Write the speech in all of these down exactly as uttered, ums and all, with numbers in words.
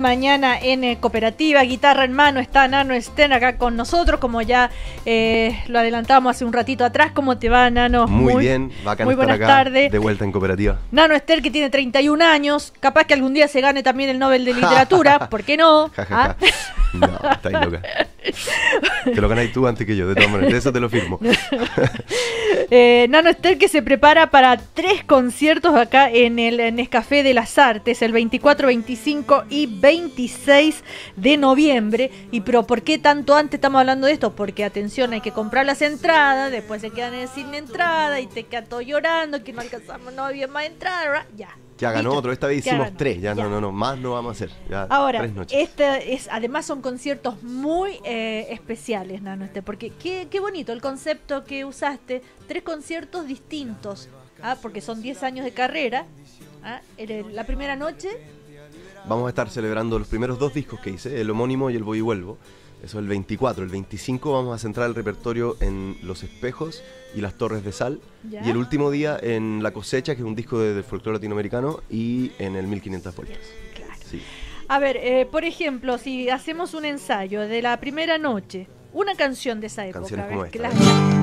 Mañana en eh, Cooperativa, guitarra en mano, está Nano Estén acá con nosotros, como ya eh, lo adelantamos hace un ratito atrás. ¿Cómo te va, Nano? Muy, muy bien, bacán muy estar buenas acá, tardes. De vuelta en Cooperativa. Nano Estén, que tiene treinta y un años, capaz que algún día se gane también el Nobel de Literatura, ¿por qué no? Ja, ja, ja. ¿Ah? No, estáis loca. Te lo ganáis tú antes que yo, de todas maneras, eso te lo firmo. eh, Nano Estén, que se prepara para tres conciertos acá en el Nescafé de las Artes, el veinticuatro, veinticinco y veintiséis de noviembre. Y pero ¿por qué tanto antes estamos hablando de esto? Porque atención, hay que comprar las entradas, después se quedan sin entrada y te quedan todos llorando que no alcanzamos, no había más entrada, ya. Ya ganó ¿Listo? otro, esta vez Ya hicimos ganó. tres, ya, Ya. no, no, no, más no vamos a hacer. Ya, Ahora, tres noches. este es, además son conciertos muy eh, especiales, Nano Estén, porque qué, qué bonito el concepto que usaste, tres conciertos distintos, ¿ah? Porque son diez años de carrera, ¿ah? El, la primera noche. Vamos a estar celebrando los primeros dos discos que hice, el homónimo y el Voy y Vuelvo. Eso es el veinticuatro. El veinticinco vamos a centrar el repertorio en Los Espejos y Las Torres de Sal. ¿Ya? Y el último día en La Cosecha, que es un disco de, de folclore latinoamericano, y en el mil quinientas vueltas. Claro. Sí. A ver, eh, por ejemplo, si hacemos un ensayo de la primera noche, una canción de esa época. Canciones a ver, como que esta, las- ¿eh?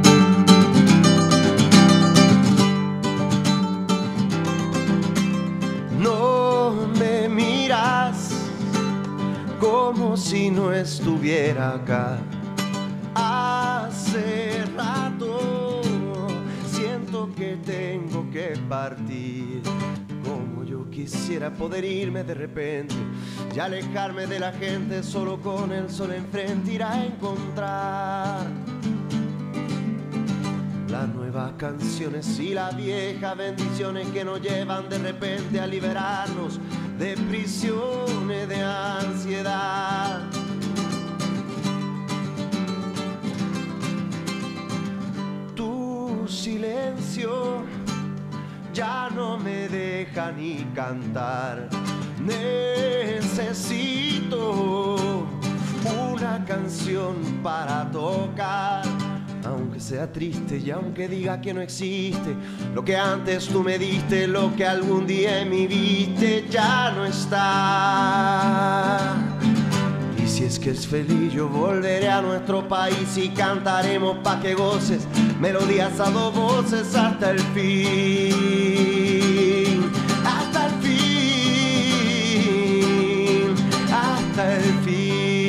No me miras como si no estuviera acá. Hace rato siento que tengo que partir. Como yo quisiera poder irme de repente y alejarme de la gente, solo con el sol enfrente ir a encontrar las nuevas canciones y las viejas bendiciones que nos llevan de repente a liberarnos de prisiones de ansiedad. Tu silencio ya no me deja ni cantar. Necesito una canción para tocar. Aunque sea triste y aunque diga que no existe, lo que antes tú me diste, lo que algún día me viste, ya no está. Y si es que es feliz, yo volveré a nuestro país y cantaremos pa' que goces melodías a dos voces hasta el fin, hasta el fin, hasta el fin.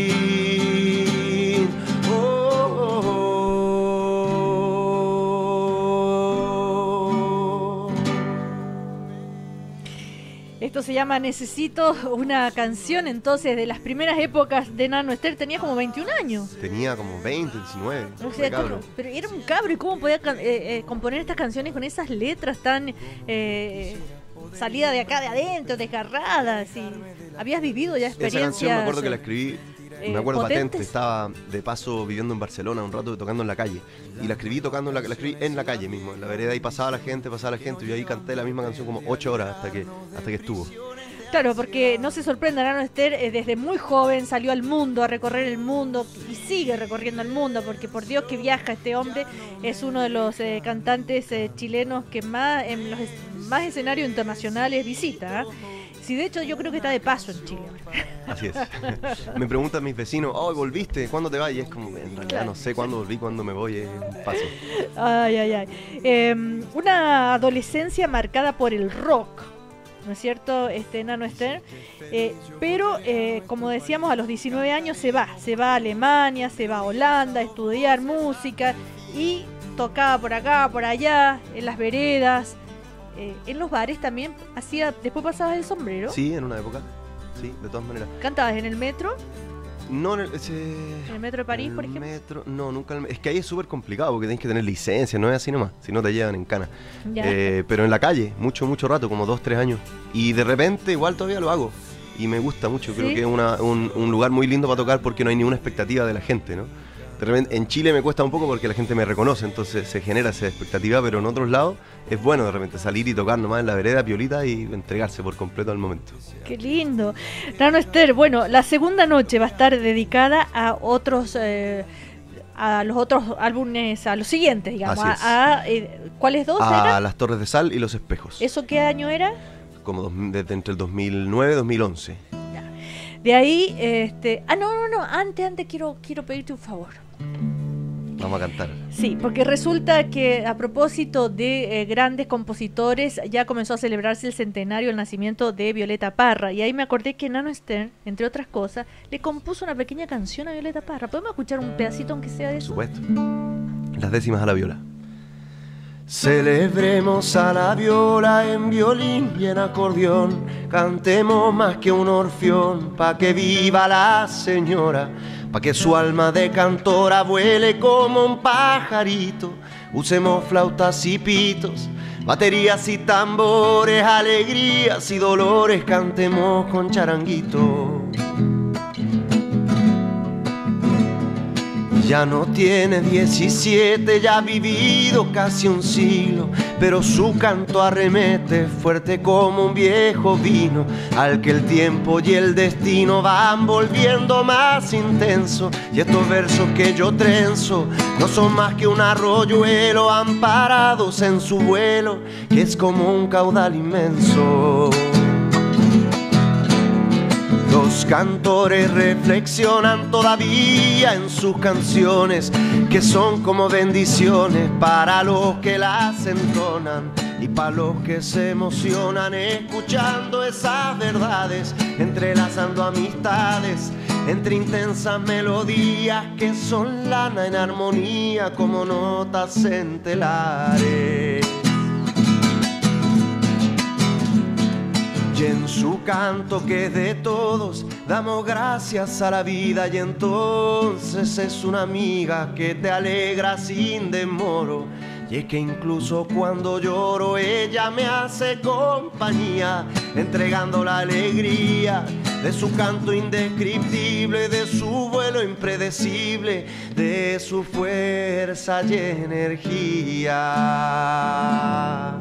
Esto se llama Necesito, una canción entonces de las primeras épocas de Nano Estén. Tenía como veintiún años. Tenía como veinte, diecinueve. O sea, cabro. ¿cómo? Pero era un cabro, ¿y cómo podía can- eh, eh, componer estas canciones con esas letras tan eh, salida de acá de adentro, desgarradas? Y habías vivido ya Esa experiencias. canción me acuerdo que la escribí, eh, me acuerdo potentes. patente, estaba de paso viviendo en Barcelona un rato tocando en la calle. Y la escribí tocando en la, la escribí en la calle mismo, en la vereda, y pasaba la gente, pasaba la gente, y yo ahí canté la misma canción como ocho horas hasta que, hasta que estuvo. Claro, porque no se sorprenda, Nano Estén eh, desde muy joven salió al mundo, a recorrer el mundo y sigue recorriendo el mundo, porque por Dios que viaja este hombre, es uno de los eh, cantantes eh, chilenos que más en los es- más escenarios internacionales visita. ¿eh? Sí, de hecho yo creo que está de paso en Chile. Así es. Me preguntan mis vecinos, oh, ¿volviste? ¿Cuándo te vas? Y es como, en realidad Claro. no sé cuándo volví, cuándo me voy, es un paso. Ay, ay, ay. Eh, una adolescencia marcada por el rock, ¿no es cierto, este Nano Estén? Eh, pero, eh, como decíamos, a los diecinueve años se va, se va a Alemania, se va a Holanda a estudiar música y tocaba por acá, por allá, en las veredas, eh, en los bares también, hacía, después pasabas el sombrero, Sí, en una época, sí, de todas maneras. cantabas en el metro, No, en el, ese, en el metro de París, el por ejemplo. metro, no, nunca. en el- es que ahí es súper complicado porque tienes que tener licencia, no es así nomás, si no te llevan en cana. Ya. Eh, pero en la calle, mucho, mucho rato, como dos, tres años. Y de repente igual todavía lo hago. Y me gusta mucho, creo ¿Sí? que es una- un, un lugar muy lindo para tocar porque no hay ninguna expectativa de la gente, ¿no? De repente, en Chile me cuesta un poco porque la gente me reconoce, entonces se genera esa expectativa, pero en otros lados es bueno de repente salir y tocar nomás en la vereda, piolita, y entregarse por completo al momento. Qué lindo. Nano Estén, bueno, la segunda noche va a estar dedicada a otros, eh, a los otros álbumes, a los siguientes, digamos. Así es. A, a, eh, ¿Cuáles dos A eran? Las Torres de Sal y Los Espejos. ¿Eso qué año era? Como dos- desde entre el dos mil nueve y dos mil once. Ya. De ahí, este, ah, no, no, no, antes, antes quiero, quiero pedirte un favor. Vamos a cantar. Sí, porque resulta que a propósito de eh, grandes compositores, ya comenzó a celebrarse el centenario del nacimiento de Violeta Parra, y ahí me acordé que Nano Stern, entre otras cosas, le compuso una pequeña canción a Violeta Parra. ¿Podemos escuchar un pedacito aunque sea de eso? Por supuesto. Las décimas a la viola. Celebremos a la viola en violín y en acordeón, cantemos más que un orfeón, pa' que viva la señora, pa' que su alma de cantora vuele como un pajarito. Usemos flautas y pitos, baterías y tambores, alegrías y dolores, cantemos con charanguito. Ya no tiene diecisiete, ya ha vivido casi un siglo, pero su canto arremete fuerte como un viejo vino, al que el tiempo y el destino van volviendo más intenso. Y estos versos que yo trenzo no son más que un arroyuelo, amparados en su vuelo, que es como un caudal inmenso. Los cantores reflexionan todavía en sus canciones, que son como bendiciones para los que las entonan y para los que se emocionan escuchando esas verdades, entrelazando amistades entre intensas melodías que son lana en armonía como notas en telares. Y en su canto que es de todos damos gracias a la vida, y entonces es una amiga que te alegra sin demoro. Y es que incluso cuando lloro ella me hace compañía, entregando la alegría de su canto indescriptible, de su vuelo impredecible, de su fuerza y energía.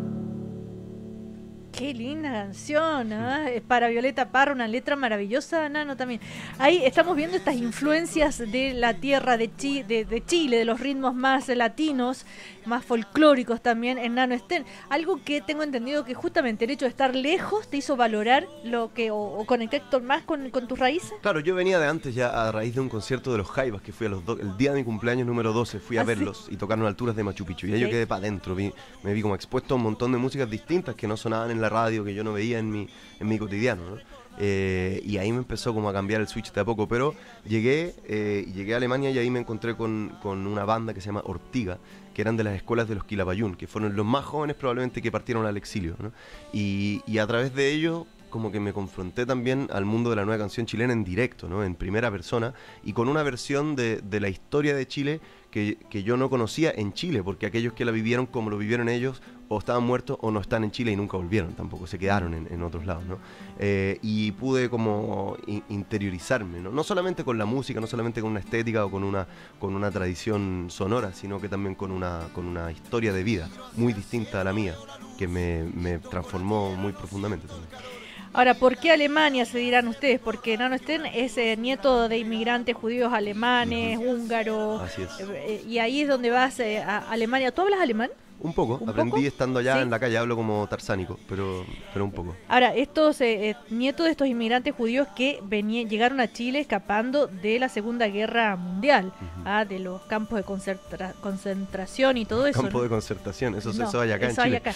Qué linda canción, ¿eh? Para Violeta Parra, una letra maravillosa, Nano, también. Ahí estamos viendo estas influencias de la tierra de, Chi, de, de Chile, de los ritmos más latinos, más folclóricos también en Nano Stern. Algo que tengo entendido que justamente el hecho de estar lejos te hizo valorar lo que o, o conectar más con, con tus raíces. Claro, yo venía de antes ya a raíz de un concierto de los Jaivas que fui a los do, el día de mi cumpleaños número doce, fui a ¿Ah, verlos sí? y tocaron a alturas de Machu Picchu. Y ahí sí. yo quedé para adentro, vi, me vi como expuesto a un montón de músicas distintas que no sonaban en la radio, que yo no veía en mi, en mi cotidiano, ¿no? Eh, y ahí me empezó como a cambiar el switch de a poco, pero llegué, eh, llegué a Alemania y ahí me encontré con, con una banda que se llama Ortiga, que eran de las escuelas de los Quilapayún, que fueron los más jóvenes probablemente que partieron al exilio, ¿no? Y, y a través de ellos como que me confronté también al mundo de la nueva canción chilena en directo, ¿no? En primera persona, y con una versión de, de la historia de Chile que, que yo no conocía en Chile, porque aquellos que la vivieron como lo vivieron ellos o estaban muertos o no están en Chile y nunca volvieron tampoco, se quedaron en, en otros lados, ¿no? Eh, y pude como in, interiorizarme, ¿no? No solamente con la música, no solamente con una estética o con una, con una tradición sonora, sino que también con una, con una historia de vida muy distinta a la mía, que me, me transformó muy profundamente también. Ahora, ¿por qué Alemania, se dirán ustedes? Porque Nano Stern es eh, nieto de inmigrantes judíos alemanes, uh-huh. húngaros, Así es. Eh, y ahí es donde vas eh, a Alemania. ¿Tú hablas alemán? Un poco, ¿Un aprendí poco? estando allá ¿Sí? en la calle, hablo como tarsánico, pero, pero un poco. Ahora, estos eh, eh, nietos de estos inmigrantes judíos que venían, llegaron a Chile escapando de la Segunda Guerra Mundial, uh-huh. ah, de los campos de concentra concentración y todo eso. Campo ¿no? de concentración, eso, no, eso hay acá eso en hay Chile. Acá.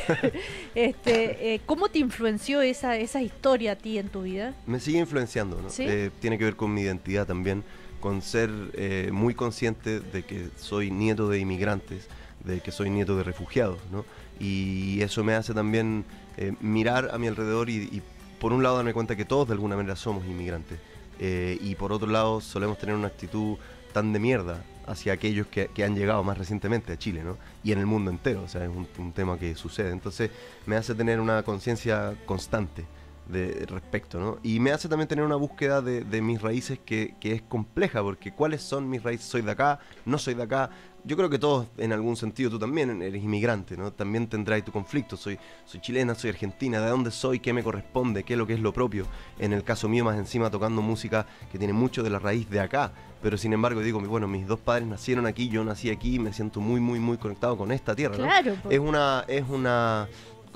este, eh, ¿Cómo te influenció esa, esa historia a ti en tu vida? Me sigue influenciando, ¿no? ¿Sí? Eh, tiene que ver con mi identidad también, con ser eh, muy consciente de que soy nieto de inmigrantes, de que soy nieto de refugiados, ¿no? Y eso me hace también eh, mirar a mi alrededor y, y por un lado darme cuenta que todos de alguna manera somos inmigrantes, eh, y por otro lado solemos tener una actitud tan de mierda hacia aquellos que, que han llegado más recientemente a Chile, ¿no? Y en el mundo entero, o sea, es un, un tema que sucede. Entonces me hace tener una conciencia constante de respecto, ¿no? Y me hace también tener una búsqueda de, de mis raíces que, que es compleja, porque ¿cuáles son mis raíces? ¿Soy de acá? ¿No soy de acá? Yo creo que todos, en algún sentido, tú también eres inmigrante, ¿no? También tendrás tu conflicto. Soy, soy chilena, soy argentina, ¿de dónde soy? ¿Qué me corresponde? ¿Qué es lo que es lo propio? En el caso mío, más encima, tocando música que tiene mucho de la raíz de acá, pero sin embargo digo, bueno, mis dos padres nacieron aquí, yo nací aquí, me siento muy, muy, muy conectado con esta tierra, ¿no? Claro, pues. Es una, es una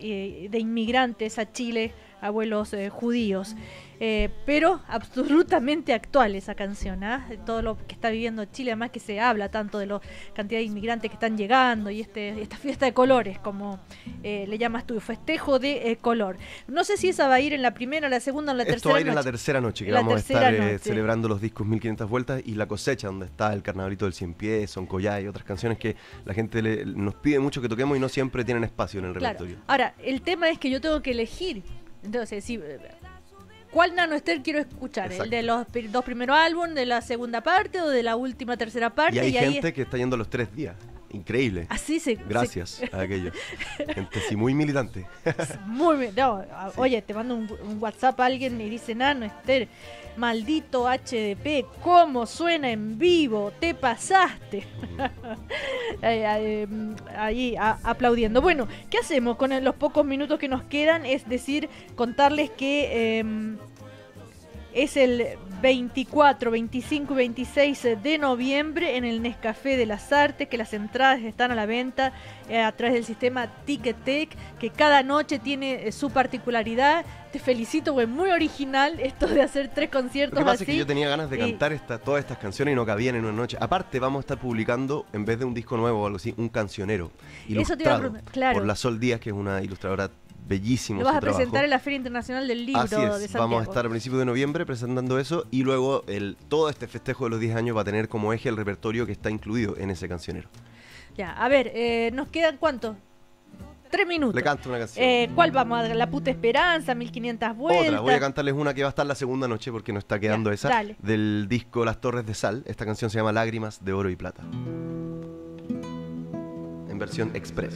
eh, de inmigrantes a Chile, abuelos eh, judíos. Eh, pero absolutamente actual esa canción, ¿eh? Todo lo que está viviendo Chile, además que se habla tanto de la cantidad de inmigrantes que están llegando y este esta fiesta de colores, como eh, le llamas tú, festejo de eh, color. No sé si esa va a ir en la primera, la segunda o la Esto tercera va a ir noche. en la tercera noche, que La vamos a tercera estar eh, noche. celebrando los discos mil quinientas vueltas y La Cosecha, donde está el Carnavalito del Cien Pies, Son Collá y otras canciones que la gente le, nos pide mucho que toquemos y no siempre tienen espacio en el Claro. repertorio. Ahora, el tema es que yo tengo que elegir. Entonces, si... ¿Cuál Nano Esther quiero escuchar? Exacto. ¿El de los pri- dos primeros álbumes, de la segunda parte o de la última tercera parte? Y hay y ahí gente es- que está yendo los tres días. Increíble. Así se... Gracias se- a aquellos. Gente sí, muy militante. Muy bien. No, a- Sí. Oye, te mando un, un WhatsApp a alguien y dice, Nano Esther, maldito H D P, ¿cómo suena en vivo? Te pasaste. Eh, eh, Ahí a- aplaudiendo. Bueno, ¿qué hacemos con el- los pocos minutos que nos quedan? Es decir, contarles que eh, es el veinticuatro, veinticinco y veintiséis de noviembre en el Nescafé de las Artes, que las entradas están a la venta eh, a través del sistema Ticketek, que cada noche tiene eh, su particularidad. Te felicito, güey, muy original esto de hacer tres conciertos Lo que pasa así. es que yo tenía ganas de y- cantar esta, todas estas canciones y no cabían en una noche. Aparte, vamos a estar publicando, en vez de un disco nuevo o algo así, un cancionero Eso te iba a ilustrado preguntar, claro. por la Sol Díaz, que es una ilustradora bellísima. Lo vas su a presentar trabajo. en la Feria Internacional del Libro Así de es, Santiago. vamos a estar a principios de noviembre presentando eso y luego el, todo este festejo de los diez años va a tener como eje el repertorio que está incluido en ese cancionero. Ya, a ver, eh, ¿nos quedan cuánto? Tres minutos. Le canto una canción. Eh, ¿Cuál vamos a dar? La puta esperanza, mil quinientas vueltas. Otra, voy a cantarles una que va a estar la segunda noche porque no está quedando Ya, esa, dale. del disco Las Torres de Sal. Esta canción se llama Lágrimas de Oro y Plata. En versión express.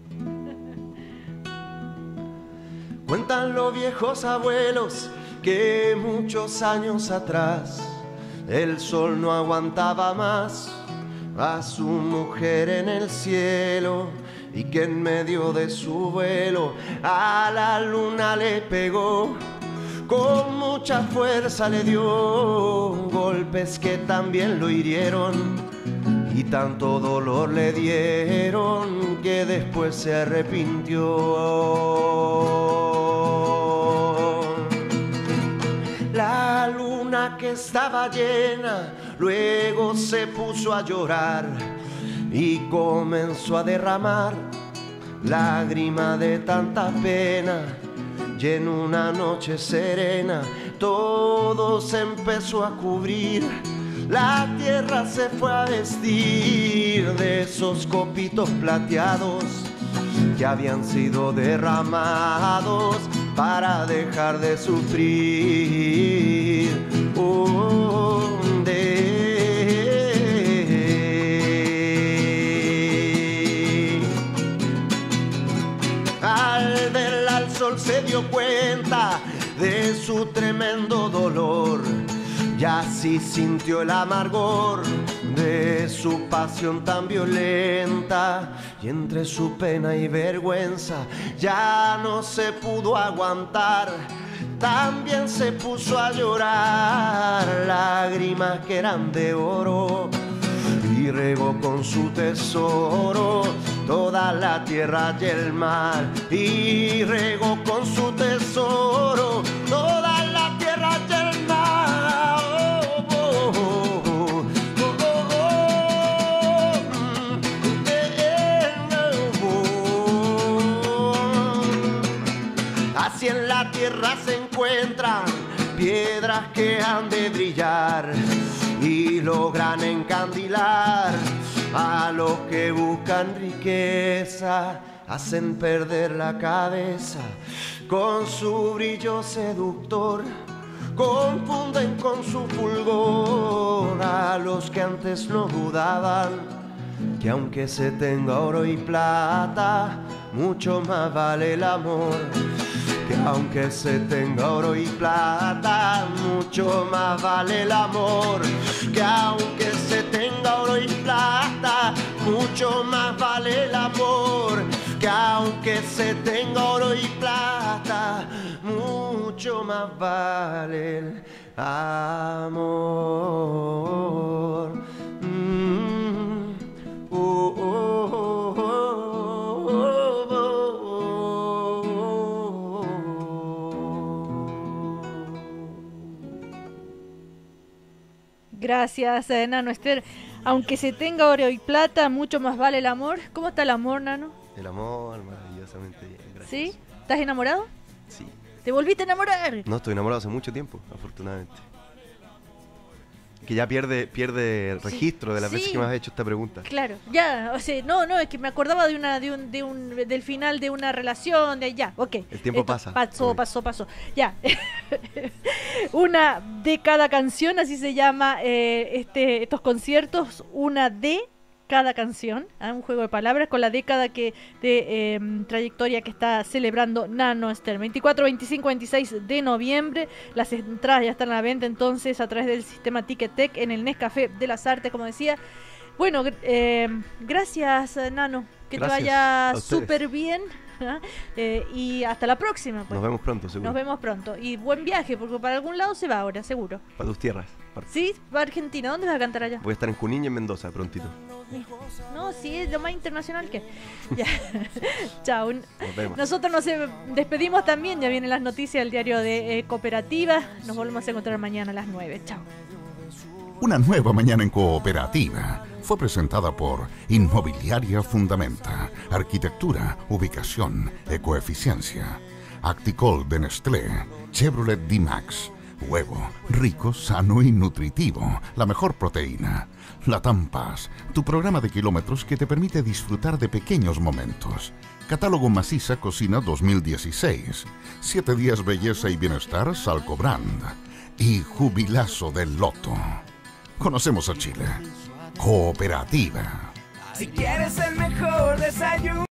Cuentan los viejos abuelos que muchos años atrás el sol no aguantaba más a su mujer en el cielo y que en medio de su vuelo a la luna le pegó, con mucha fuerza le dio golpes que también lo hirieron y tanto dolor le dieron que después se arrepintió. La luna que estaba llena luego se puso a llorar y comenzó a derramar lágrima de tanta pena. Y en una noche serena todo se empezó a cubrir. La tierra se fue a vestir de esos copitos plateados que habían sido derramados para dejar de sufrir. Oh, de... Al verla al sol se dio cuenta de su tremendo dolor. Y así sintió el amargor de su pasión tan violenta. Y entre su pena y vergüenza ya no se pudo aguantar. También se puso a llorar lágrimas que eran de oro. Y regó con su tesoro toda la tierra y el mar. Y regó con su tesoro toda la tierra y el mar. Así en la tierra se encuentran piedras que han de brillar y logran encandilar a los que buscan riqueza. Hacen perder la cabeza con su brillo seductor. Confunden con su fulgor a los que antes no dudaban que aunque se tenga oro y plata, mucho más vale el amor. Que aunque se tenga oro y plata, mucho más vale el amor. Que aunque se tenga oro y plata, mucho más vale el amor. Que aunque se tenga oro y plata, mucho más vale el amor. Mm, oh, oh, oh, oh, oh, oh. Gracias, eh, Nano Esther. Aunque se tenga oro y plata, mucho más vale el amor. ¿Cómo está el amor, Nano? El amor, maravillosamente bien, gracias. ¿Sí? ¿Estás enamorado? Sí. ¿Te volviste a enamorar? No, estoy enamorado hace mucho tiempo, afortunadamente. Que ya pierde pierde registro sí, de las sí. veces que me has hecho esta pregunta. Claro, ya, o sea, no, no, es que me acordaba de una de un, de un del final de una relación, de ya, ok. El tiempo Esto pasa. Pasó, okay. pasó, pasó. Ya. Una de cada canción, así se llama eh, este estos conciertos, una de cada canción, ¿eh? Un juego de palabras con la década que de eh, trayectoria que está celebrando Nano Esther. veinticuatro, veinticinco, veintiséis de noviembre. Las entradas ya están a la venta entonces a través del sistema Ticketek en el Nescafé de las Artes, como decía. Bueno, eh, gracias, Nano. Que gracias te vaya súper bien. ¿eh? Eh, y hasta la próxima. Pues. Nos vemos pronto, seguro. Nos vemos pronto. Y buen viaje, porque para algún lado se va ahora, seguro. Para tus tierras. Para... Sí, para Argentina. ¿Dónde vas a cantar allá? Voy a estar en Junín y en Mendoza prontito. No, sí, es lo más internacional que... Ya. Chao. Nos vemos. Nosotros nos despedimos también. Ya vienen las noticias del diario de eh, Cooperativa. Nos volvemos a encontrar mañana a las nueve. Chao. Una nueva mañana en Cooperativa fue presentada por Inmobiliaria Fundamenta, Arquitectura, Ubicación, Ecoeficiencia, Acticol de Nestlé, Chevrolet D-Max, huevo, rico, sano y nutritivo, la mejor proteína, Latam Paz, tu programa de kilómetros que te permite disfrutar de pequeños momentos. Catálogo Maciza Cocina dos mil dieciséis, siete días belleza y bienestar Salcobrand y Jubilazo del Loto. Conocemos a Chile. Cooperativa. Si quieres el mejor desayuno.